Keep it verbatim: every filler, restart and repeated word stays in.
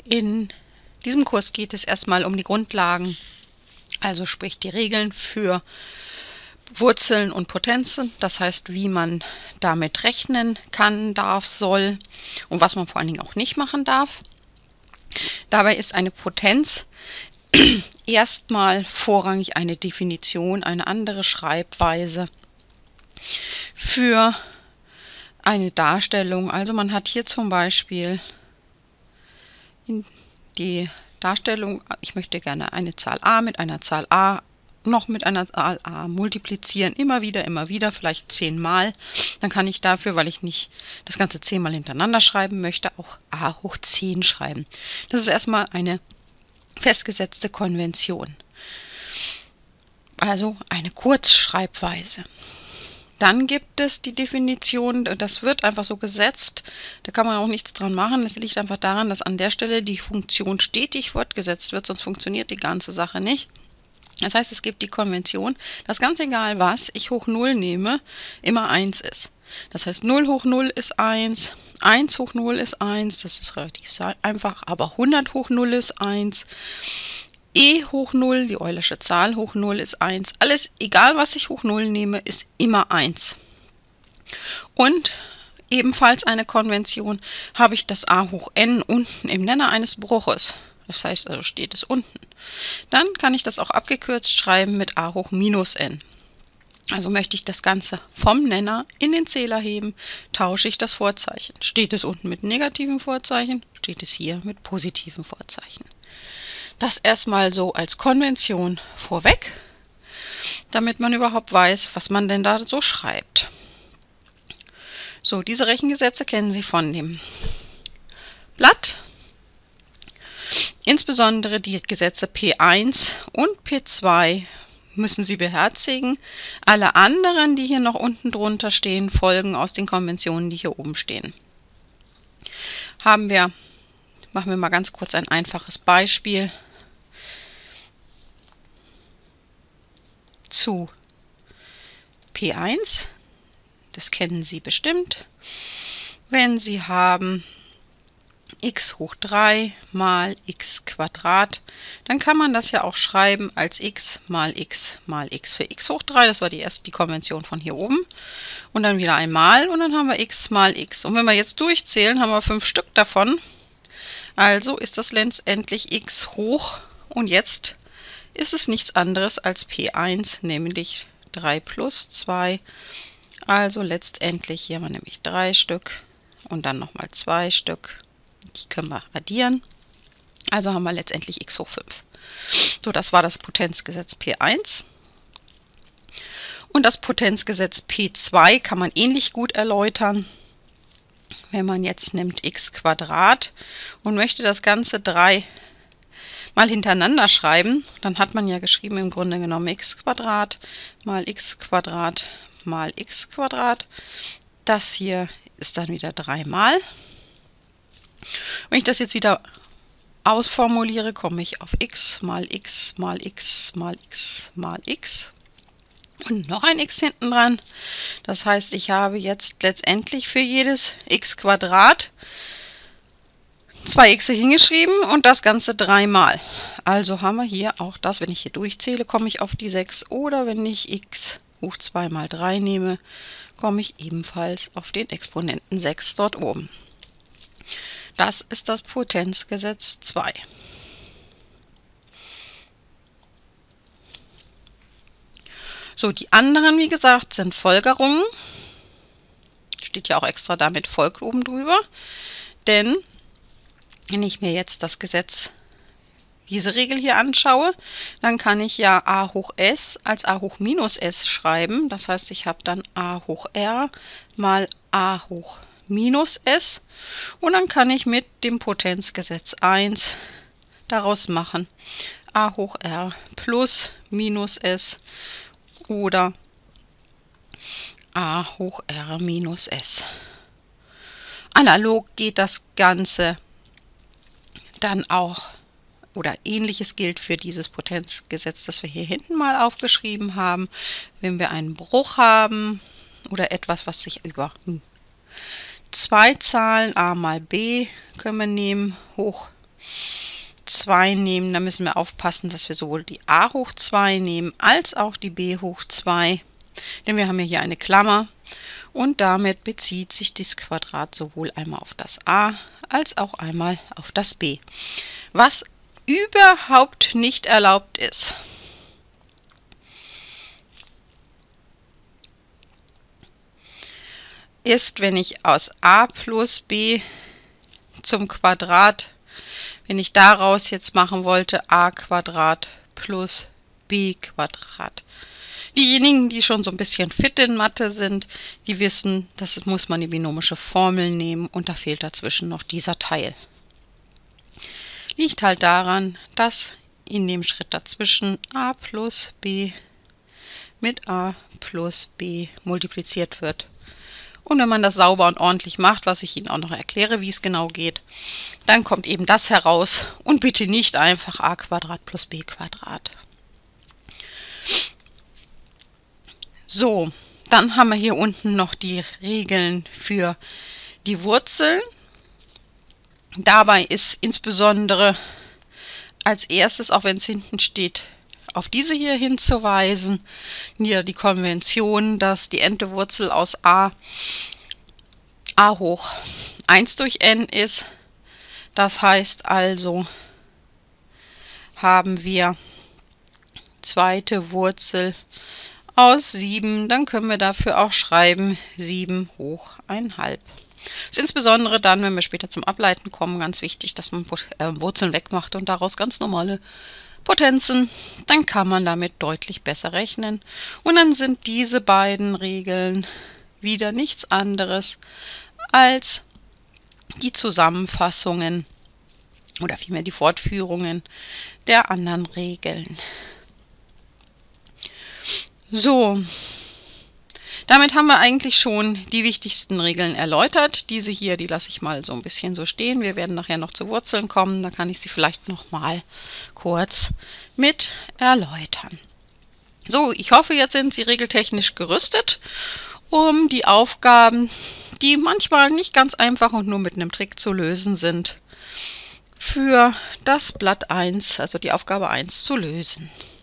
In diesem Kurs geht es erstmal um die Grundlagen, also sprich die Regeln für Wurzeln und Potenzen, das heißt, wie man damit rechnen kann, darf, soll und was man vor allen Dingen auch nicht machen darf. Dabei ist eine Potenz erstmal vorrangig eine Definition, eine andere Schreibweise für eine Darstellung. Also man hat hier zum Beispiel die Darstellung, ich möchte gerne eine Zahl a mit einer Zahl a noch mit einer Zahl a multiplizieren, immer wieder, immer wieder, vielleicht zehnmal. Dann kann ich dafür, weil ich nicht das Ganze zehnmal hintereinander schreiben möchte, auch a hoch zehn schreiben. Das ist erstmal eine festgesetzte Konvention. Also eine Kurzschreibweise. Dann gibt es die Definition, das wird einfach so gesetzt, da kann man auch nichts dran machen. Es liegt einfach daran, dass an der Stelle die Funktion stetig fortgesetzt wird, sonst funktioniert die ganze Sache nicht. Das heißt, es gibt die Konvention, dass ganz egal was ich hoch null nehme, immer eins ist. Das heißt, null hoch null ist eins, eins hoch null ist eins, das ist relativ einfach, aber hundert hoch null ist eins, e hoch null, die Eulersche Zahl hoch null ist eins. Alles, egal was ich hoch null nehme, ist immer eins. Und ebenfalls eine Konvention, habe ich das a hoch n unten im Nenner eines Bruches. Das heißt, also steht es unten. Dann kann ich das auch abgekürzt schreiben mit a hoch minus n. Also möchte ich das Ganze vom Nenner in den Zähler heben, tausche ich das Vorzeichen. Steht es unten mit negativen Vorzeichen, steht es hier mit positiven Vorzeichen. Das erstmal so als Konvention vorweg, damit man überhaupt weiß, was man denn da so schreibt. So, diese Rechengesetze kennen Sie von dem Blatt. Insbesondere die Gesetze P eins und P zwei müssen Sie beherzigen. Alle anderen, die hier noch unten drunter stehen, folgen aus den Konventionen, die hier oben stehen. Haben wir, machen wir mal ganz kurz ein einfaches Beispiel zu P eins. Das kennen Sie bestimmt. Wenn Sie haben x hoch drei mal x Quadrat, dann kann man das ja auch schreiben als x mal x mal x für x hoch drei. Das war die erste die Konvention von hier oben. Und dann wieder einmal und dann haben wir x mal x. Und wenn wir jetzt durchzählen, haben wir fünf Stück davon. Also ist das letztendlich x hoch. Und jetzt ist es nichts anderes als P eins, nämlich drei plus zwei. Also letztendlich hier haben wir nämlich drei Stück und dann nochmal zwei Stück. Die können wir addieren. Also haben wir letztendlich x hoch fünf. So, das war das Potenzgesetz P eins. Und das Potenzgesetz P zwei kann man ähnlich gut erläutern. Wenn man jetzt nimmt x Quadrat und möchte das Ganze drei mal hintereinander schreiben, dann hat man ja geschrieben im Grunde genommen x Quadrat mal x Quadrat mal x Quadrat. Das hier ist dann wieder drei mal. Wenn ich das jetzt wieder ausformuliere, komme ich auf x mal x mal x mal x mal x und noch ein x hinten dran. Das heißt, ich habe jetzt letztendlich für jedes x Quadrat zwei x hingeschrieben und das Ganze dreimal. Also haben wir hier auch das, wenn ich hier durchzähle, komme ich auf die sechs. Oder wenn ich x hoch zwei mal drei nehme, komme ich ebenfalls auf den Exponenten sechs dort oben. Das ist das Potenzgesetz zwei. So, die anderen, wie gesagt, sind Folgerungen. Steht ja auch extra damit folgt oben drüber. Denn wenn ich mir jetzt das Gesetz, diese Regel hier anschaue, dann kann ich ja a hoch s als a hoch minus s schreiben. Das heißt, ich habe dann a hoch r mal a hoch minus s. Und dann kann ich mit dem Potenzgesetz eins daraus machen a hoch r plus minus s oder a hoch r minus s. Analog geht das Ganze dann auch, oder ähnliches gilt für dieses Potenzgesetz, das wir hier hinten mal aufgeschrieben haben. Wenn wir einen Bruch haben oder etwas, was sich über zwei Zahlen a mal b können wir nehmen, hoch zwei nehmen, dann müssen wir aufpassen, dass wir sowohl die a hoch zwei nehmen, als auch die b hoch zwei. Denn wir haben ja hier eine Klammer und damit bezieht sich das Quadrat sowohl einmal auf das a, als auch einmal auf das b. Was überhaupt nicht erlaubt ist, ist, wenn ich aus a plus b zum Quadrat, wenn ich daraus jetzt machen wollte, a Quadrat plus b Quadrat. Diejenigen, die schon so ein bisschen fit in Mathe sind, die wissen, das muss man die binomische Formel nehmen und da fehlt dazwischen noch dieser Teil. Liegt halt daran, dass in dem Schritt dazwischen a plus b mit a plus b multipliziert wird. Und wenn man das sauber und ordentlich macht, was ich Ihnen auch noch erkläre, wie es genau geht, dann kommt eben das heraus und bitte nicht einfach a Quadrat plus b Quadrat. So, dann haben wir hier unten noch die Regeln für die Wurzeln. Dabei ist insbesondere als erstes, auch wenn es hinten steht, auf diese hier hinzuweisen, hier die Konvention, dass die n-te Wurzel aus a a hoch eins durch n ist. Das heißt also, haben wir zweite Wurzel aus sieben, dann können wir dafür auch schreiben sieben hoch eins halb. Das ist insbesondere dann, wenn wir später zum Ableiten kommen, ganz wichtig, dass man äh, Wurzeln wegmacht und daraus ganz normale Potenzen, dann kann man damit deutlich besser rechnen. Und dann sind diese beiden Regeln wieder nichts anderes als die Zusammenfassungen oder vielmehr die Fortführungen der anderen Regeln. So, damit haben wir eigentlich schon die wichtigsten Regeln erläutert. Diese hier, die lasse ich mal so ein bisschen so stehen. Wir werden nachher noch zu Wurzeln kommen, da kann ich sie vielleicht noch mal kurz mit erläutern. So, ich hoffe, jetzt sind Sie regeltechnisch gerüstet, um die Aufgaben, die manchmal nicht ganz einfach und nur mit einem Trick zu lösen sind, für das Blatt eins, also die Aufgabe eins, zu lösen.